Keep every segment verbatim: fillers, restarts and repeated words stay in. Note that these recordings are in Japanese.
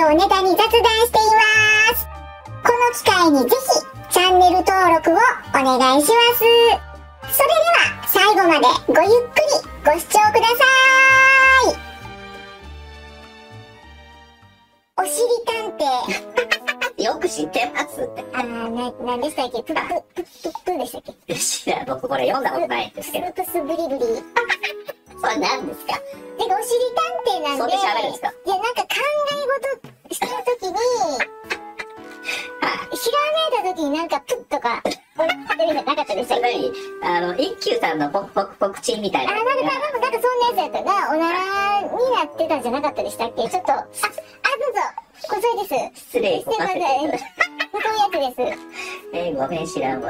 をネタに雑談しています。この機会にぜひチャンネル登録をお願いします。それでは最後までごゆっくりご視聴ください。おしり探偵よく知ってます。 あー、な、なんでしたっけ？プップ、プップップでしたっけ？ 知らん、僕これ読んだことないんですけど。 プスブリブリ。 それ何ですか？ てかおしり探偵なんで、 それで喋るんですか？ いや、なんか考え事してるときに、ひらめいたときになんかプッとか、出るのなかったでしたっけ？ あの、一休さんのポクポクポクチンみたいな。 あ、なんか、なんか、なんかそんなやつやったな。おならになってたんじゃなかったでしたっけ？ちょっと、あ、あ、どうぞ。これそれです。 失礼すいません。そういうやつです。 えー、ごめん、知らんわ。 うん。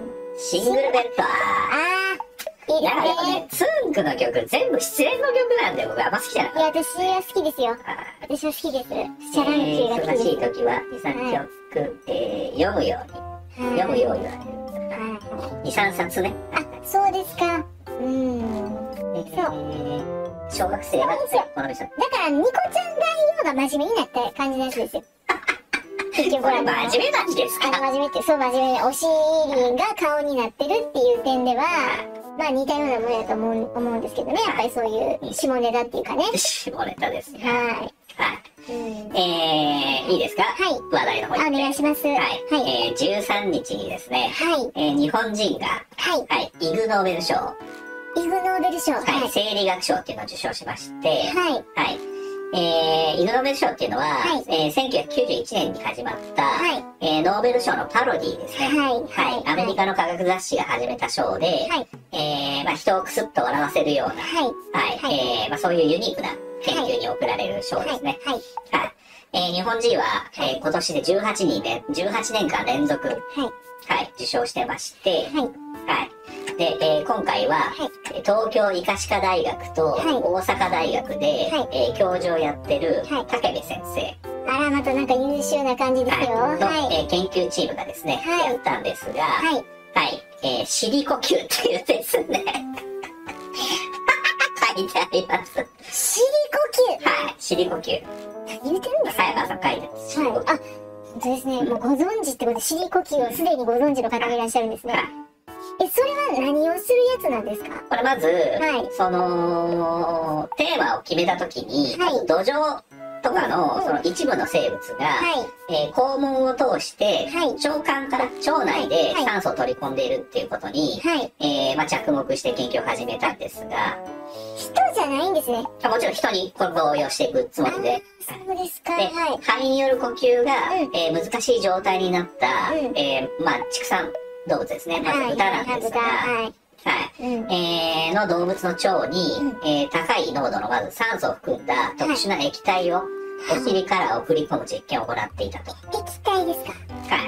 シングルベッド。 あー、いいですね。 いや、でもね、つんくの曲、全部失恋の曲なんで、僕あんま好きじゃない。 いや、私は好きですよ。私は好きです。シャランキューが好きです。 忙しい時は、に、さんきょく、えー、読むように。読むように言われる。に、さんさつね。 あ、そうですか。うん。そう。 小学生はこの人。 だから、ニコちゃん大王が真面目になった感じのやつですよ。結局、 これ真面目なんですか？ あの、真面目って、そう、真面目な、おしりが顔になってるっていう点では、まあ似たようなものだと思う、思うんですけどね。やっぱりそういう下ネタっていうかね。 下ネタですね。 はい。 はい。 うん、 えー、いいですか？ はい。 話題の方に。 お願いします。 はい。 はい。 えー、じゅうさんにちにですね、 はい。 えー、日本人が、 はい。 はい、イグ・ノーベル賞。 イグ・ノーベル賞。 はい。はい、生理学賞っていうのを受賞しまして、 はい。 はい。えー、イグ・ノーベル賞っていうのは、 はい、 えー、せんきゅうひゃくきゅうじゅういちねんに始まった、 はい、 えー、ノーベル賞のパロディですね。 はい。 はい。はい、アメリカの科学雑誌が始めた賞で、はい、えー、まあ人をクスッと笑わせるような、はい。はい。はい、えー、まあそういうユニークな研究に贈られる賞ですね。はい。はい。はい、えー、日本人は、はい、えー、今年でじゅうはちにんで、じゅうはちねんかん連続、はい。はい。受賞してまして、はい。はい。で、えー、今回は、はい、東京医科歯科大学と大阪大学で、はい、えー、教授をやってる、はい、武部先生。 あら、またなんか優秀な感じですよ。 はい。の、 はい、 えー、研究チームがですね、はい、やったんですが、はい。はい。えー、尻呼吸っていうですね、書いてあります。 尻呼吸？ はい、尻呼吸。 何言ってるんですか？ 早川さん書いてます。 はい。あ、そうですね。もうご存知ってことで、尻呼吸をすでにご存知の方がいらっしゃるんですね。はい。え、それは何をするやつなんですか？ これまず、 はい、 その、テーマを決めたときに、はい、土壌とかの、その一部の生物が、はい、えー、肛門を通して、はい、腸管から腸内で酸素を取り込んでいるっていうことに、はい、えー、まあ、着目して研究を始めたんですが、 人じゃないんですね。 もちろん人にこれを応用していくつもりで。 そうですか。 で、はい、肺による呼吸が、うん、えー、難しい状態になった、うん、えー、まあ、畜産動物ですね。まず豚なんですが、はい。はい。うん、えー、の動物の腸に、うん、えー、高い濃度のまず酸素を含んだ特殊な液体を、お尻から送り込む実験を行っていたと。 液体ですか？ はい。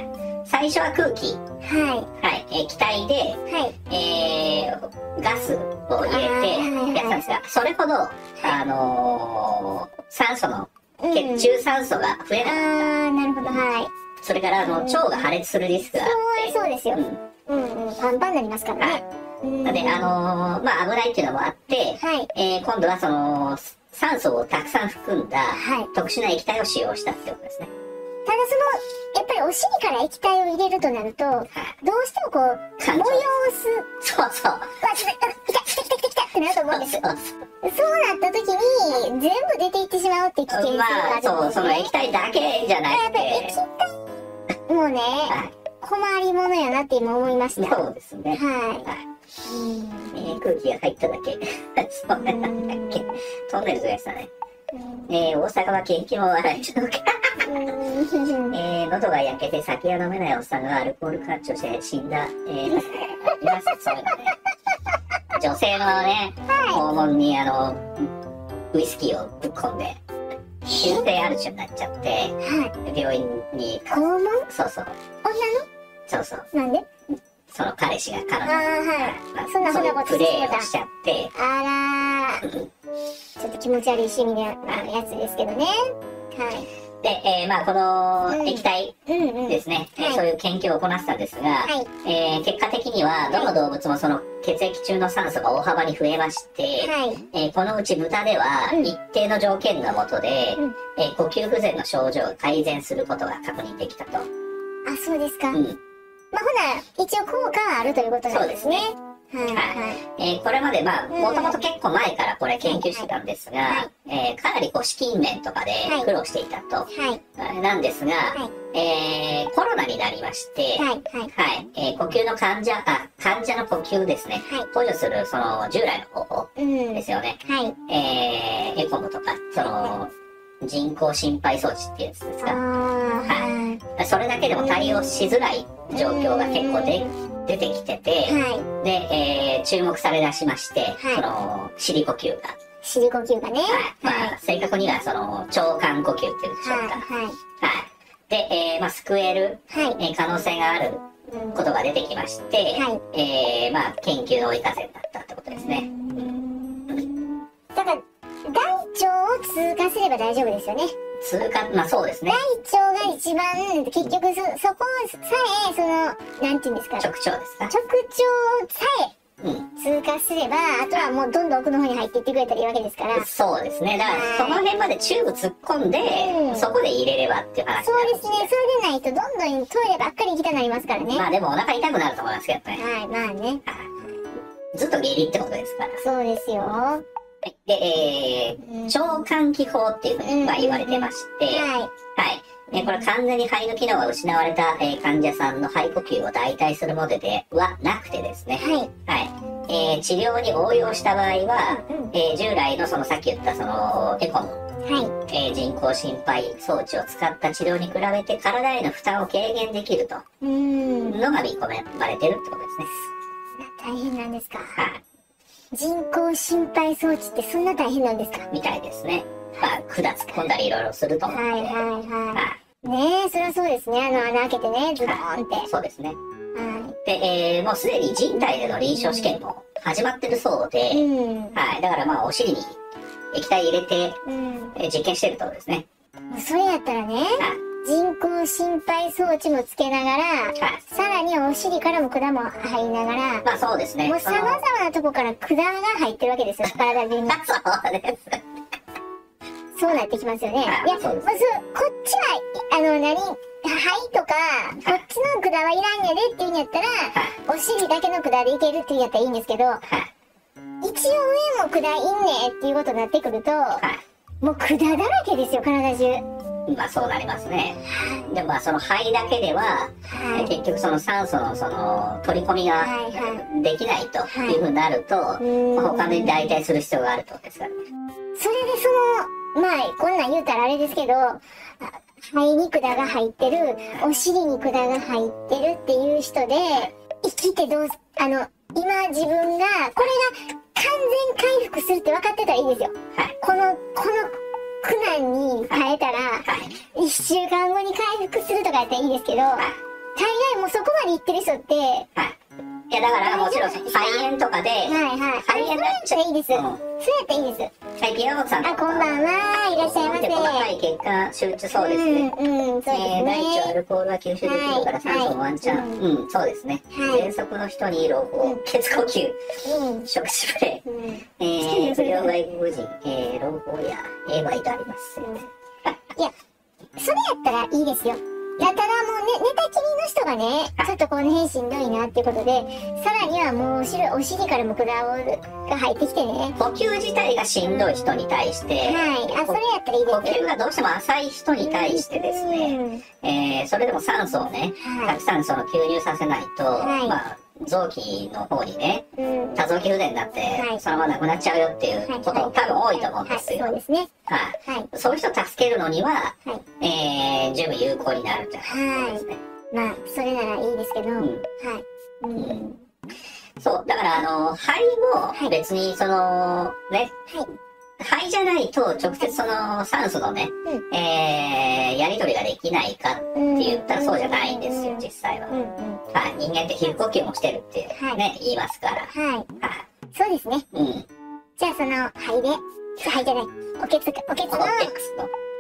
最初は空気。はい。はい。液体で、はい。えー、ガスを入れてやったんですが、それほど、あのー、酸素の、血中酸素が増えなかった。 あー、なるほど、はい。 それから、あの、腸が破裂するリスクがあって。 そうですよ。うん、うん、うん、パンパンになりますからね。 はい。で、あのー、まあ、危ないっていうのもあって、はい。えー、今度はその、酸素をたくさん含んだ、はい、特殊な液体を使用したってことですね。 ただその、やっぱりお尻から液体を入れるとなると、はい、どうしてもこう、催す。 そうそう。 わ、来た来た来た来た来た来たってなると思うんですよ。そうそうそうなった時に、全部出ていってしまうって危険性があるんですね。 まあ、そう、その液体だけじゃなくて。 やっぱ液体、もうね、はい、困りものやなって今思いました。 そうですね。はい。はい、えー、空気が入っただけ。それなんだっけ。トンネルズがしたね。えー、大阪は景気も笑いちゃうか。えー、喉が焼けて酒が飲めないおっさんがアルコール感知して死んだ。えー、皆さんそういうのね。女性のね、肛門にあの、ウイスキーをぶっ込んで、急性アルチュになっちゃって、はい、病院に。 肛門？ そうそう。 女の？ そうそう。 なんで？ その彼氏が彼女ああ、はい。まあ、そんなふうなことプレイをしちゃって。 あらー。ちょっと気持ち悪い趣味なやつですけどね。はい。 で、えー、まあ、この液体ですね、うんうんうん、えー、そういう研究を行ってたんですが、はい、えー、結果的には、どの動物もその血液中の酸素が大幅に増えまして、はい、えー、このうち豚では、一定の条件の下で、うん、えー、呼吸不全の症状が改善することが確認できたと。 あ、そうですか。うん、まあ、ほな、一応効果はあるということなんですね。そうですね。はいはいえー、これまでまあもともと結構前からこれ研究してたんですが、はいえー、かなりこう資金面とかで苦労していたと、はい、なんですが、はいえー、コロナになりまして、はいはいはいえー、呼吸の患者あ患者の呼吸ですね、はい、補助するその従来の方法ですよね、うんはいえー、エコムとかその人工心肺装置っていうんですか、はい、それだけでも対応しづらい状況が結構で出てきてて、はい、で、えー、注目されだしまして、はい、その、尻呼吸が。 尻呼吸がね。はい。 まあ、正確にはその、腸管呼吸っていうんでしょうか。はい。はい。で、えー、まあ、救える、はい、えー、可能性があることが出てきまして、はい、えー、まあ、研究の追い風になったってことですね。 だから、大腸を通過すれば大丈夫ですよね。 通過、まあそうですね。 大腸が一番、結局そ、そこさえ、その、なんていうんですか。 直腸ですか。 直腸さえ、通過すれば、うん、あとはもうどんどん奥の方に入っていってくれたらいいわけですから。 そうですね。だから、その辺までチューブ突っ込んで、うん、そこで入れればっていう話になる。そうですね。それでないと、どんどんトイレばっかり行きたくなりますからね。 まあでもお腹痛くなると思いますけどね。 はい、まあね。 ずっと下痢ってことですから。 そうですよ。 で、えー、腸換気法っていうふうに言われてまして、はい。はい。えー、これ完全に肺の機能が失われた、えー、患者さんの肺呼吸を代替するモデルではなくてですね、はい。はい。えー、治療に応用した場合は、えー、従来のそのさっき言ったそのエコム、はい。えー、人工心肺装置を使った治療に比べて体への負担を軽減できると、うんのが見込まれてるってことですね。 大変なんですか。はい。人工心肺装置ってそんな大変なんですか？ みたいですね。まあ、管突っ込んだりいろいろすると思うんで。はいはいはい。 はい、ねえ、そりゃそうですね。あの穴開けてね、ズドーンって。 そうですね。はい。で、えー、もうすでに人体での臨床試験も始まってるそうで、うん、はい。だからまあ、お尻に液体入れて、うん、えー、実験してるってことですね。 それやったらね、はい、人工心肺装置もつけながら、はい、さらにお尻からも管も入りながら、 まあそうですね。 もう様々なとこから管が入ってるわけですよ、体中に。 そうです。 そうなってきますよね。いや、まず、こっちは、あの、何、肺とか、こっちの管はいらんやでっていうんやったら、お尻だけの管でいけるっていうんやったらいいんですけど、一応上も管いんねっていうことになってくると、もう管だらけですよ、体中。 まあそうなりますね。でもまあその肺だけでは、はい、結局その酸素のその取り込みができないというふうになると、はいはい、他に代替する必要があるってことですからね。 それでその、まあこんなん言うたらあれですけど、肺に管が入ってる、お尻に管が入ってるっていう人で、生きてどう、あの、今自分が、これが完全回復するって分かってたらいいですよ。はい、この、この、苦難に耐えたら、いっしゅうかんごに回復するとかやったらいいですけど、大概もうそこまでいってる人って、 いやだからもちろん肺炎とかで、はいはい、肺炎になっちゃいいです。そうやったらいいです。 はい、ピアノさん。 あ、こんばんは。いらっしゃいませ。 細かい血管集中そうですね。うん、うん、そうですね。大腸アルコールは吸収できるから酸素もワンチャン。うん、そうですね。喘息の人に朗報、血呼吸、食事プレイ、えー、不良外国人、えー、朗報や エーワイ とあります。 いや、それやったらいいですよ。だったらもうね、寝たきりの人がね、ちょっとこの辺しんどいなっていうことで、さらにはもうお尻、お尻からも管が入ってきてね。 呼吸自体がしんどい人に対して、はい、 あ、それやったらいいです。 呼吸がどうしても浅い人に対してですね、えー、それでも酸素をね、はい、たくさんその吸入させないと、はい、まあ、臓器の方にね、うん、多臓器不全になって、はい、そのままなくなっちゃうよっていうこと、はい、多分多いと思うんですよ。 はいはいはい、そうですね。 はい。そういう人を助けるのには、はい、えー、十分有効になるんじゃないですね。 まあ、それならいいですけど、うん、はい。 うんうん、そう、だからあの、肺も別にその、ね、はい、肺じゃないと直接その酸素のね、うん、えー、やり取りができないかって言ったらそうじゃないんですよ、実際は。はい、人間って皮膚呼吸もしてるってね、はい、言いますから。はい。はい。 そうですね。うん。じゃあその肺で、肺じゃない、おけつ、おけつの、 おけつの、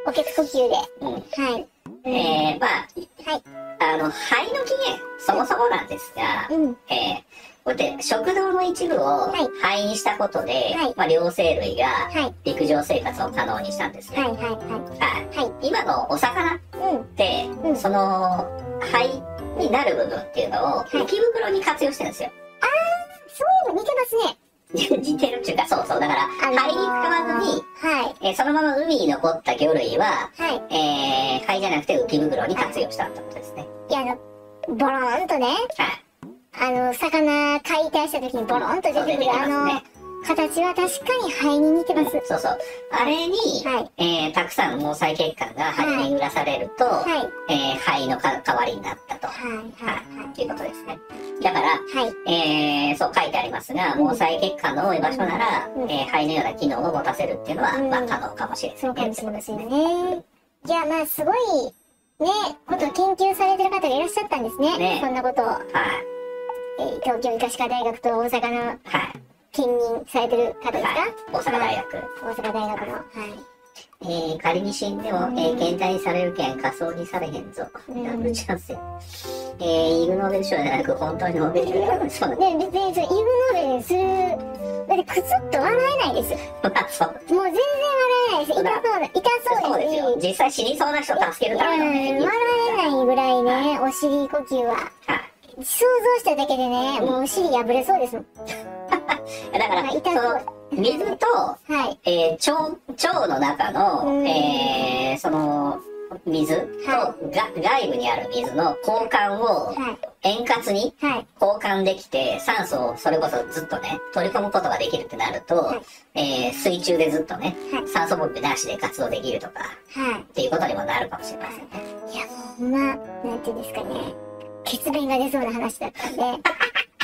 おけつ呼吸で。 うん。 はい。 えー、まあ、 はい。 あの、肺の起源、そもそもなんですが、 うん。 えー、こうやって食道の一部を肺にしたことで、 はい、 まあ、両生類がはい陸上生活を可能にしたんですね。 はいはいはい。 はい。 はい。 今のお魚っうん。 て、 うん、 その、肺になる部分っていうのを浮き袋に活用してるんですよ。 あー、そういえば似てますね。 似てるっていうか、そうそう。だから、 あのー、 肺に使わずに、 はい。 えーそのまま海に残った魚類は、 はい。 えー、肺じゃなくて浮き袋に活用したってことですね。 いや、あの、ボローンとね、 はい。 あの、魚解体した時にボロンと出てくる、あの、形は確かに肺に似てます。 うん、そうそう。あれに、はい、えー、たくさん毛細血管が肺に揺らされると、はい、えー、肺のか代わりになったと。はい、はい、はい。ということですね。だから、はい、えー、そう書いてありますが、毛細血管の多い場所なら、うん、えー、肺のような機能を持たせるっていうのは、うん、まあ、可能かもしれない、ね。 そうかもしれませんね。いや、まあ、すごい、ね、ことを研究されてる方がいらっしゃったんですね。ね、そんなことを。はい。えー、東京医科歯科大学と大阪の、はい。兼任されてる方ですか、はい、 大阪大学。 大阪大学の。はい。 えー、仮に死んでも、えー、検体にされるけん仮想にされへんぞ。ダブルチャンスや。えー、イグ・ノーベル賞じゃなく、本当にノーベル賞だ。 ね、別に、イグ・ノーベルにする、だってくすっと笑えないですよ。 まあ、そう。 もう全然笑えないです。痛そうな、痛そうですし。 そうですよ。実際死にそうな人を助けるためのね。 笑えないぐらいね、お尻呼吸は。はい。想像しただけでね、もうお尻破れそうですもん。 だから、その、水と、はい、えー、腸、腸の中の、えー、その、水と、はい、が外部にある水の交換を円滑に交換できて、酸素をそれこそずっとね、取り込むことができるってなると、はい、えー、水中でずっとね、はい、酸素ボンベなしで活動できるとか、はい、っていうことにもなるかもしれませんね。 いや、もうほんま、なんていうんですかね、血便が出そうな話だったんで、なんか、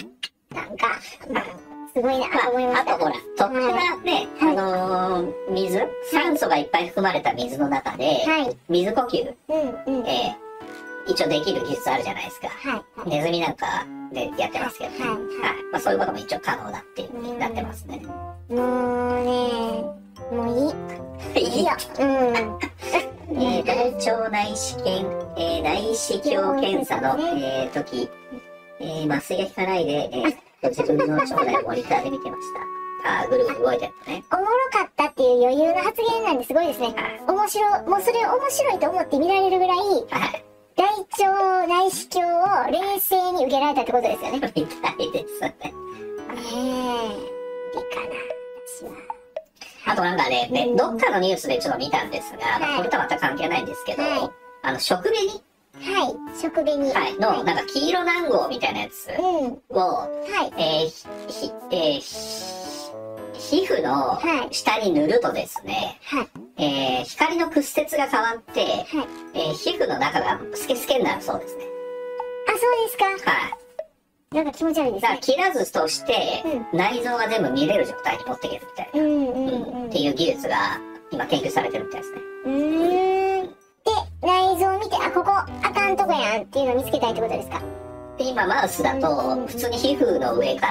すごいなと思いました。 まあ、あとほら、特殊なね、はい、あのー、水、はい、酸素がいっぱい含まれた水の中で、はい、水呼吸、うんうん、えー、一応できる技術あるじゃないですか。はい、ネズミなんかでやってますけどね。はいはい、まあ、そういうことも一応可能だっていう風になってますね。 もうね、もういい。いいよ。うん。 えー、大腸内視鏡、えー、内視鏡検査の、えー、時、えー、麻酔が効かないで、えー自分の腸内をモニターで見てました。あー、ぐるぐる動いてるとね。 おもろかったっていう余裕の発言なんですごいですね。面白い、もうそれを面白いと思って見られるぐらい、はい、大腸内視鏡を冷静に受けられたってことですよね。 みたいですね。ねえ、いいかな、私は。 あとなんかね、ね、どっかのニュースでちょっと見たんですが、はい、これとはまた関係ないんですけど、はい、あの、食紅はい、食紅。 はい、の、なんか黄色軟膏みたいなやつを、うん、はい、えー、ひ、えー、皮膚の下に塗るとですね、はい、えー、光の屈折が変わって、はい、えー、皮膚の中がスケスケになるそうですね。 あ、そうですか。はい。なんか気持ち悪いですね。 だから切らずとして、うん、内臓が全部見れる状態に持っていけるみたいな、うんうんうん、っていう技術が今研究されてるみたいですね。 うーん。で、内臓を見て、あ、ここ、あかんとこやんっていうのを見つけたいってことですか？ で、今、マウスだと、普通に皮膚の上から、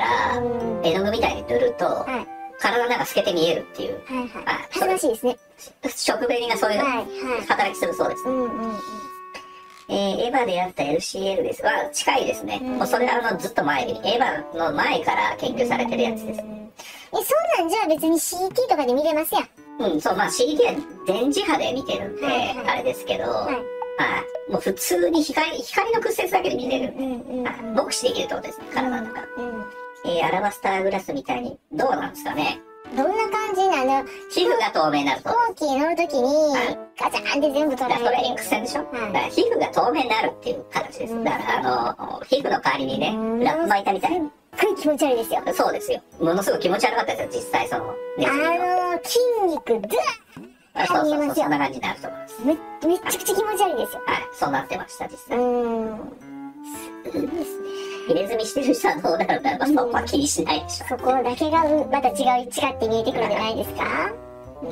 絵の具みたいに塗ると、はい、体なんか透けて見えるっていう。はいはい。 恥ずかしいですね。 食紅がそういう働きするそうです。うんうんうん。えー、エヴァでやった エルシーエル です。は、近いですね。もうそれはあの、ずっと前に、エヴァの前から研究されてるやつですね。 え、そうなんじゃあ別に シーティー とかで見れますやん。 うん、そう、まあ シーティー は電磁波で見てるんで、はいはい、あれですけど、はい、はい、もう普通に光、光の屈折だけで見れるんで、うんうんうん、目視できるってことですね、体の中。うんうん、えー、アラバスターグラスみたいに、どうなんですかね。 どんな感じなの？ 皮膚が透明になると。 飛行機乗るときに、ガチャーンって全部取られる。 それは X 線でしょ、はい、だから皮膚が透明になるっていう形です。うん、だからあの、皮膚の代わりにね、ラップ巻いたみたいな。 すっごい気持ち悪いですよ。 そうですよ。ものすごい気持ち悪かったですよ、実際その。 あのー、筋肉、ドゥッそうそうそう、そんな感じになると思います。 め、めちゃくちゃ気持ち悪いですよ。 はい、そうなってました、実際。 うーん。 すごいですね。入れ墨してる人はどうなるんだろう、そこは気にしないでしょ。 そこだけがまた違う、違って見えてくるんじゃないですか？ うん、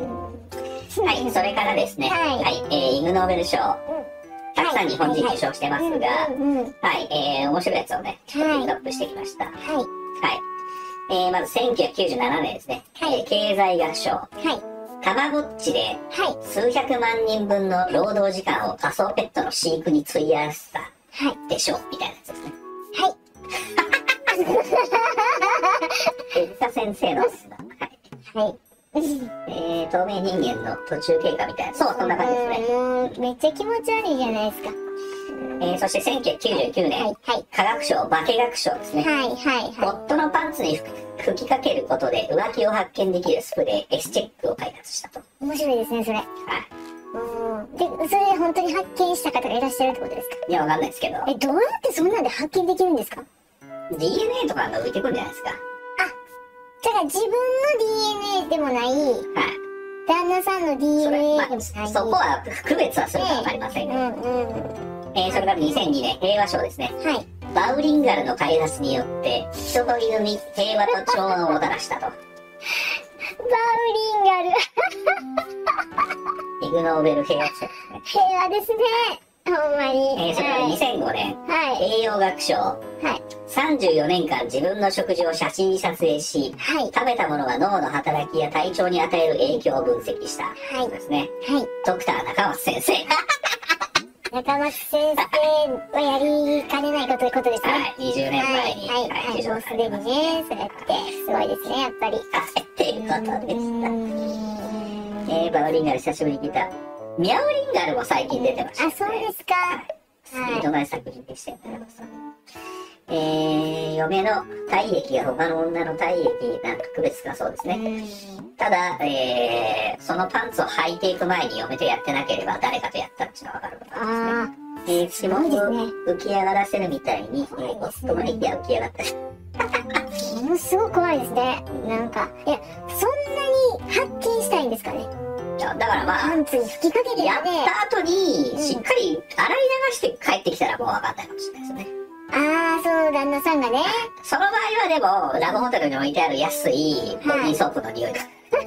はい、それからですね、はい、はい、えー、イグ・ノーベル賞。たくさん日本人受賞してますが、はい、えー、面白いやつをね、ピックアップしてきました。はい。はい。えー、まずせんきゅうひゃくきゅうじゅうななねんですね。はい。経済学賞。はい。 たまごっちではい。 数百万人分の労働時間を仮想ペットの飼育に費やしたはい。 でしょうみたいなやつですね。 はい。 手塚先生のですね。はい。 はい。 えー、透明人間の途中経過みたいな。そう、そんな感じですね。 もう、めっちゃ気持ち悪いじゃないですか。 えー、そしてせんきゅうひゃくきゅうじゅうきゅうねん、 はい。はい。 科学賞、化学賞ですね。 はい。はい。は夫のパンツに吹吹きかけることで浮気を発見できるスプレー S チェックを開発したと。 い。面白いですね、それ。 はい。 うん。で、それで本当に発見した方がいらっしゃるってことですか？ いや、わかんないですけど、 え、どうやってそんなんで発見できるんですか？ ディーエヌエー とかが浮いてくるんじゃないですか。 だから自分の ディーエヌエー でもない、 はい。 旦那さんの ディーエヌエー でもない。 まあ、そこは区別はするかわかりませんが、 うんうん。 えー、それからにせんにねん平和賞ですね。 はい。 バウリンガルの開発によって人と犬に平和と調和をもたらしたと。 バウリンガル。 イグ・ノーベル平和賞ですね。 平和ですね。ほんまに。 えー、それからにせんごねん、 はい。 栄養学賞。 はい。 さんじゅうよねんかん自分の食事を写真に撮影し、 はい。 食べたものが脳の働きや体調に与える影響を分析した。 はいですね。 はい。 ドクター中松先生。 中松先生はやりかねないこということですね。 はい、にじゅうねんまえに。 はい。はい。はい。もうすでにね、そうやって、すごいですね、やっぱり。 させていることでうーした。 んえー、バウリンガル久しぶりに聞いた。ミャウリンガルも最近出てました、ね。 あ、そうですか。 スピードない作品でしたよね。えー、嫁の体液が他の女の体液なんか区別かそうですね。 うん。 ただ、えー、そのパンツを履いていく前に嫁とやってなければ誰かとやったっていうのはわかることですね。 あえー、指紋を浮き上がらせるみたいに、えー、夫の息が浮き上がったり。 あ、ものすごく怖いですね。なんか、いや、そんなに発見したいんですかね。 いやだからまあ、 パンツに吹きかけてやっね。 た後に、しっかり洗い流して帰ってきたらもうわかんないかもしれないですね。 ああ、その旦那さんがね。 その場合はでも、ラブホテルに置いてある安いボディーソープの匂いが。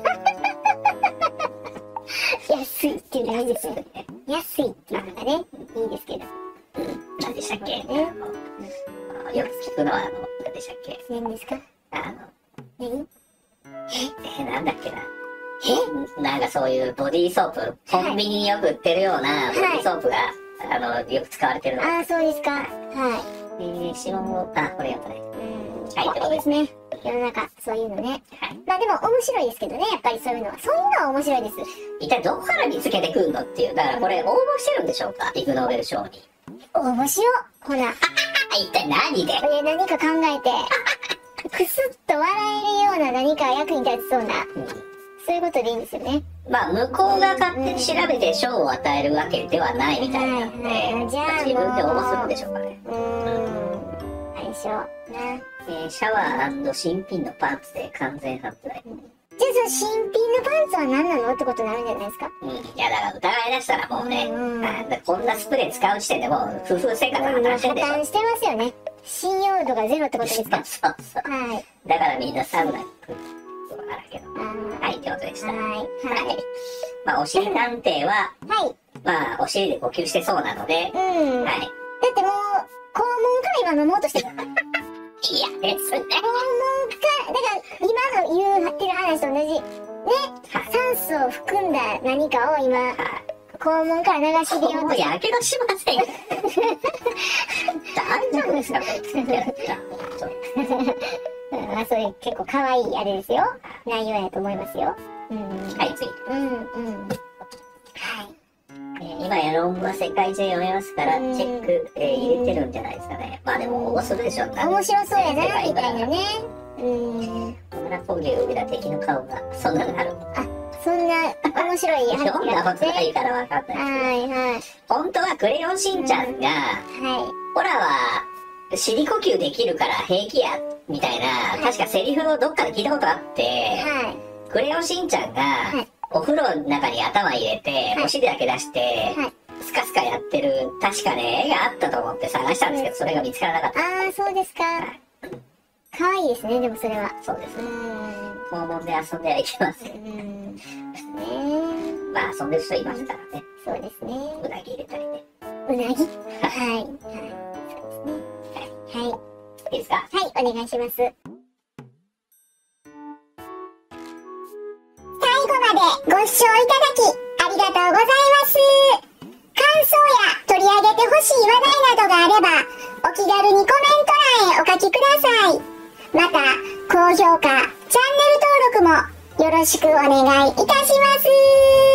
安いっていうのがいいですよね。安いっていうのがね、いいですけど。 何でしたっけ、 ねあのよく聞くのは、あの、何でしたっけ何ですか？ あの、 何？ え、なんだっけな。えなんかそういうボディーソープ、コンビニによく売ってるようなボディーソープが、あの、よく使われてるの。 ああ、そうですか。はえー、指紋を、あ、これやったね。 い。うん。 はい怖いですね。世の中、そういうのね。 はい。 まあでも面白いですけどね、やっぱりそういうのは。そういうのは面白いです。 一体どこから見つけてくんのっていう。だからこれ応募してるんでしょうかイグ・ノーベル賞に。 応募しよう。ほな。 あ、一体何でえ何か考えて、くすっと笑えるような何か役に立ちそうな、そういうことでいいんですよね。 まあ、向こうが勝手に調べて賞を与えるわけではないみたいなんで、 はいはいじゃあまあ自分で応募するんでしょうかね。 うーん。あれでしょう。な。 えーシャワー新品のパンツで完全発売。 じゃあその新品のパンツは何なのってことになるんじゃないですか？ うん。いや、だから疑い出したらもうね、 うんあだこんなスプレー使う時点でもう夫婦生活破うん、破綻してるでしょ。 綻してますよね。信用度がゼロってことですか？ そうそう。 はい。 だからみんなサウナに来るとこあるけど。 あはい、ってことでした。 ーはい。 ははいい。まあ、お尻探偵は、 い。はい。 まあ、お尻で呼吸してそうなので、 うん。だはい。 ってもう、肛門から今飲もうとしてる。肛門かいやですね。 ら、だから今の言うってる話と同じ、ね、酸素を含んだ何かを今、肛門から流し入れようもうとしてやけどしませんよ。大丈夫ですかこいつ。いやうん、まあそういう結構可愛いあれですよ。内容やと思いますよ。うん。 はい、次。 うん、うん。はい。 えー今や論文は世界中読めますから、チうんェック、えー入れてるんじゃないですかね。まあでも応募するでしょう。 面白そうやな、みたいなね。 ね。うん。 野村工業裏敵の顔が、そんなのある。 あ、そんな面白い話読んだことないからわかんないですけど。 はい、はい。 本当はクレヨンしんちゃんが、 はオラは、尻呼吸できるから平気や、みたいな、確かセリフをどっかで聞いたことあってい。、はい。 クレヨンしんちゃんがはい、 お風呂の中に頭入れて、 はいお尻だけ出してはい、 スカスカやってる、確かね、絵があったと思って探したんですけど、それが見つからなかった。 ああ、そうですか。可愛いですね、でもそれは。 そうですうね。 ん。 肛門で遊んではいけません。 うん。ねまあ遊んでる人いますからね。 そうですね。 うなぎ入れたりね。 うなぎはい。はい。そうですね。はい。 いいですか？ はい、お願いします。最後後までご視聴いただきありがとうございます。感想や取り上げてほしい話題などがあれば、お気軽にコメント欄へお書きください。また、高評価、チャンネル登録もよろしくお願いいたします。